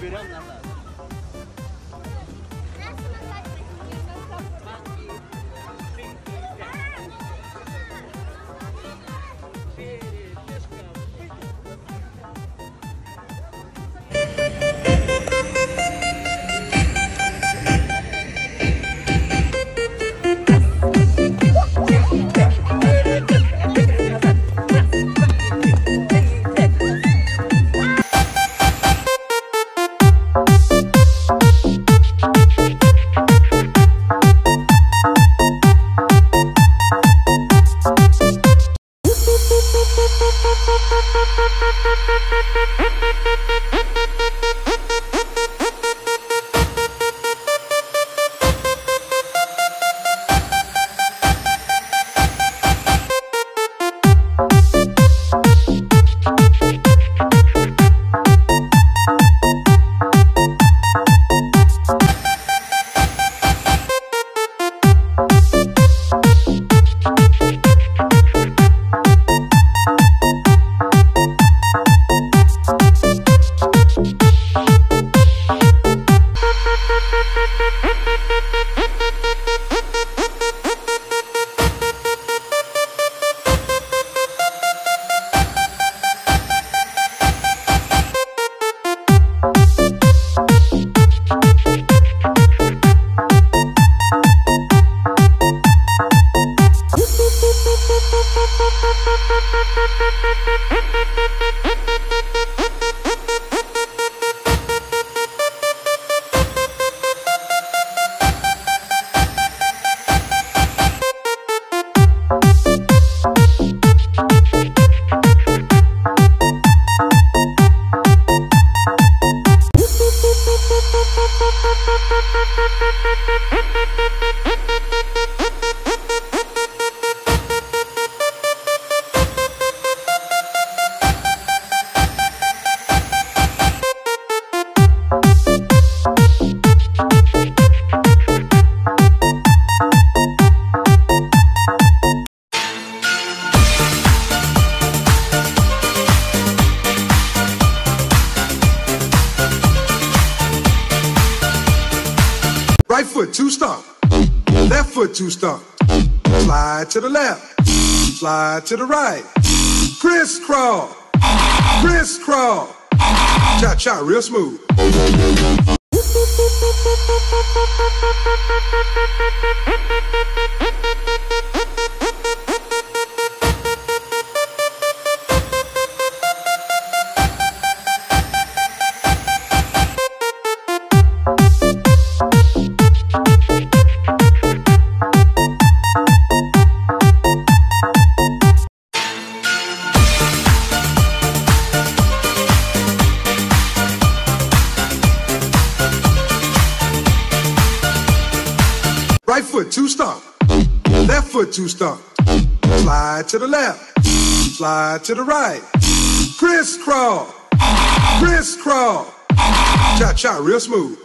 Görüyorum lan da. Right foot, two stomp. Left foot, two stomp. Slide to the left. Slide to the right. Crisscross. Crisscross. Cha-cha, real smooth. Right foot, two stomp. Left foot, two stomp. Slide to the left. Slide to the right. Crisscross. Crisscross. Cha-cha, real smooth.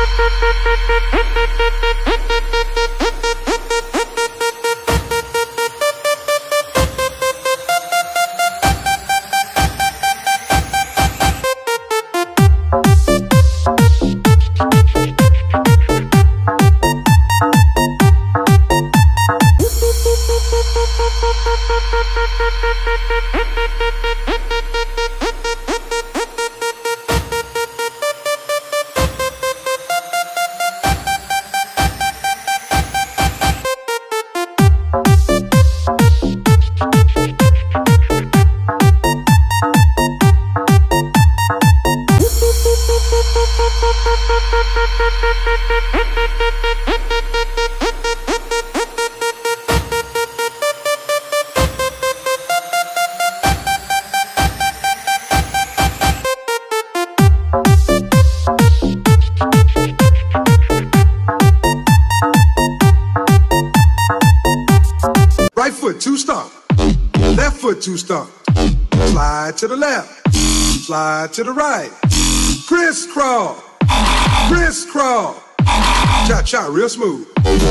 Right foot, two stomp. Left foot, two stomp. Slide to the left. Slide to the right. Crisscross. Crisscross. Cha-cha, real smooth.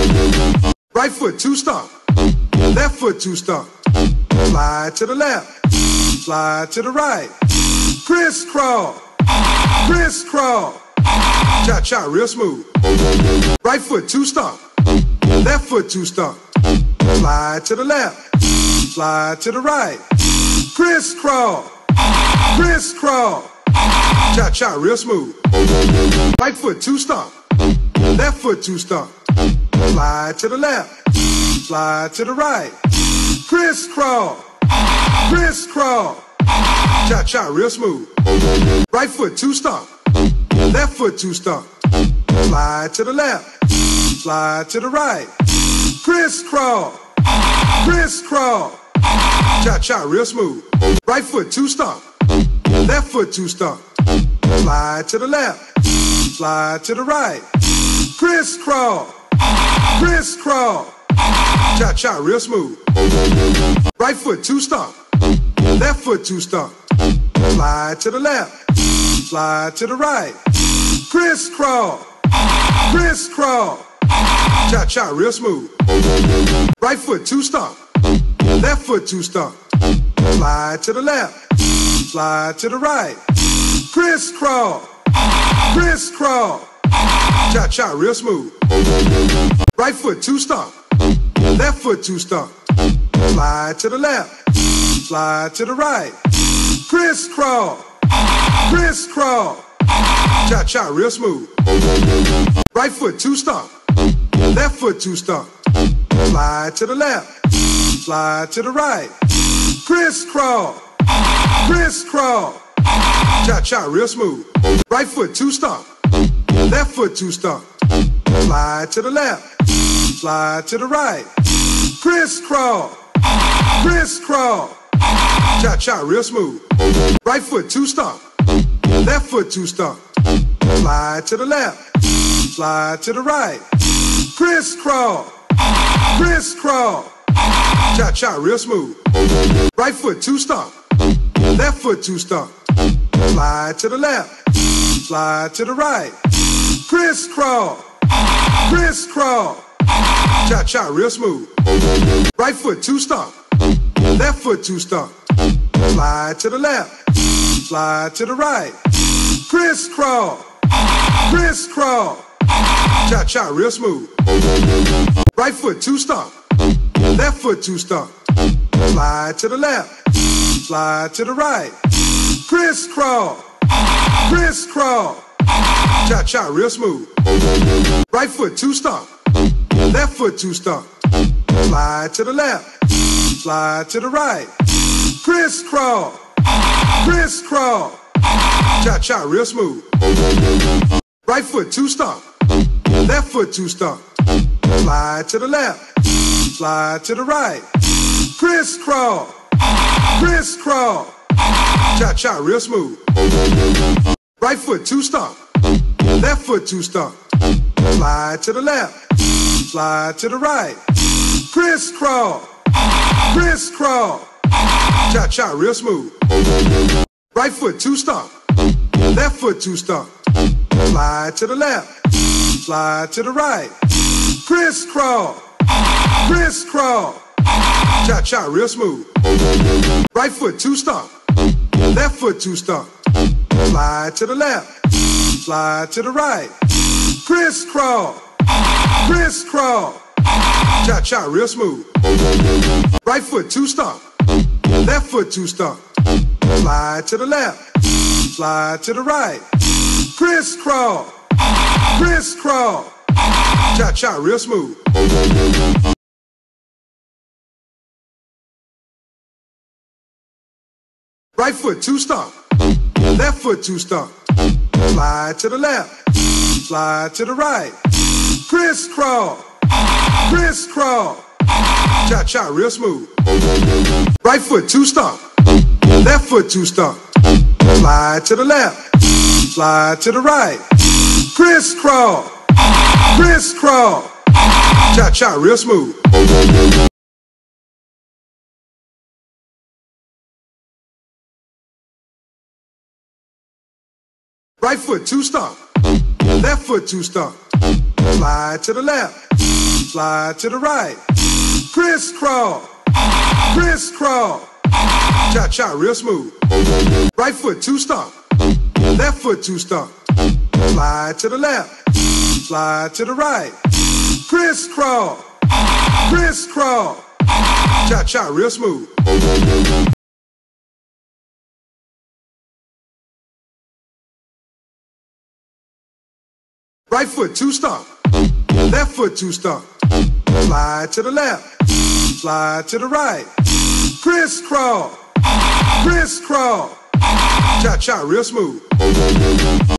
Right foot, two stomp. Left foot, two stomp. Slide to the left. Slide to the right. Crisscross. Crisscross. Cha-cha, real smooth. Right foot, two stomp. Left foot, two stomp. Slide to the left. Slide to the right. Crisscross. Crisscross. Cha-cha, real smooth. Right foot, two stomp. Left foot, two stomp. Slide to the left. Slide to the right. Crisscross. Crisscross. Cha-cha, real smooth. Right foot, two stomp. Left foot, two stomp. Slide to the left. Slide to the right. Crisscross. Crisscross. Cha-cha, real smooth. Right foot, two stomp. Left foot, two stomp. Slide to the left. Slide to the right. Crisscross. Crisscross. Cha-cha, real smooth. Right foot, two stomp. Left foot, two stomp. Slide to the left. Slide to the right. Crisscross. Crisscross. Cha-cha, real smooth. Right foot, two stomp. Left foot, two stomp. Slide to the left. Slide to the right. Crisscross. Crisscross. Cha-cha, real smooth. Right foot, two stomp. Left foot, two stomp. Slide to the left. Slide to the right. Crisscross. Crisscross. Cha-cha, real smooth. Right foot, two stomp. Left foot, two stomp. Slide to the left. Slide to the right. Crisscross. Crisscross. Cha-cha, real smooth. Right foot, two stomp. Left foot, two stomp. Slide to the left. Slide to the right. Crisscross. Crisscross. Cha-cha, real smooth. Right foot, two stomp. Left foot, two stomp. Slide to the left. Slide to the right. Crisscross. Crisscross. Cha-cha, real smooth. Right foot, two stomp. Left foot, two stomp. Slide to the left. Slide to the right. Crisscross. Crisscross. Cha-cha, real smooth. Right foot, two stomp. Left foot, two stomp. Slide to the left. Slide to the right. Crisscross. Crisscross. Cha-cha, real smooth. Right foot, two stomp. Left foot, two stomp. Slide to the left. Slide to the right. Crisscross. Crisscross. Cha-cha, real smooth. Right foot, two stomp. Left foot, two stomp. Slide to the left. Slide to the right. Crisscross. Crisscross. Cha-cha, real smooth. Right foot, two stomp. Left foot, two stomp. Slide to the left. Slide to the right. Crisscross. Crisscross. Cha-cha, real smooth. Right foot, two stomp. Left foot, two stomp. Slide to the left. Slide to the right. Crisscross. Crisscross. Cha-cha, real smooth. Right foot, two stomp. Left foot, two stomp. Slide to the left. slide to the right, crisscross, crisscross, cha-cha real smooth. Right foot two stomp, left foot two stomp, slide to the left, slide to the right, crisscross, crisscross, cha-cha real smooth. Right foot two stomp, left foot two stomp, slide to the left, slide to the right, crisscross, crisscross, cha-cha real smooth. Right foot two stomp, left foot two stomp, slide to the left, slide to the right, crisscross, crisscross, cha-cha real smooth. Right foot two stomp, left foot two stomp, slide to the left, slide to the right, crisscross, crisscross, cha-cha real smooth. Right foot two stomp, left foot two stomp, slide to the left, slide to the right, crisscross, crisscross, cha-cha real smooth. Right foot two stomp, left foot two stomp, slide to the left, slide to the right, crisscross, crisscross, cha-cha real smooth. Right foot two stomp, left foot two stomp, slide to the left, slide to the right, crisscross, crisscross, cha-cha real smooth.